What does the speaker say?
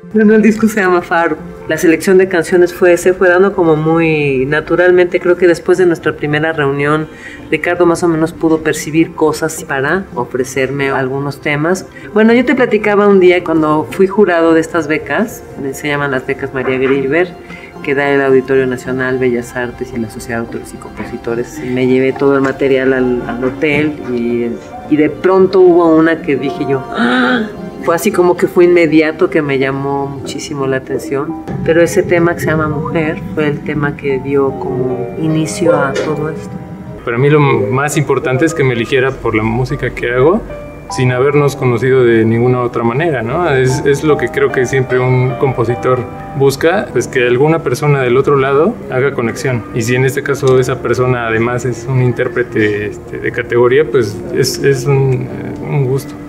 Bueno, el disco se llama Faro. La selección de canciones se fue dando como muy naturalmente. Creo que después de nuestra primera reunión, Ricardo más o menos pudo percibir cosas para ofrecerme algunos temas. Bueno, yo te platicaba un día cuando fui jurado de estas becas, se llaman las becas María Grillber, que da el Auditorio Nacional, Bellas Artes y la Sociedad de Autores y Compositores. Me llevé todo el material al hotel y de pronto hubo una que dije yo, ¡ah! Fue así como que fue inmediato, que me llamó muchísimo la atención. Pero ese tema que se llama Mujer fue el tema que dio como inicio a todo esto. Para mí lo más importante es que me eligiera por la música que hago, sin habernos conocido de ninguna otra manera, ¿no? Es lo que creo que siempre un compositor busca, pues que alguna persona del otro lado haga conexión. Y si en este caso esa persona además es un intérprete de categoría, pues es un gusto.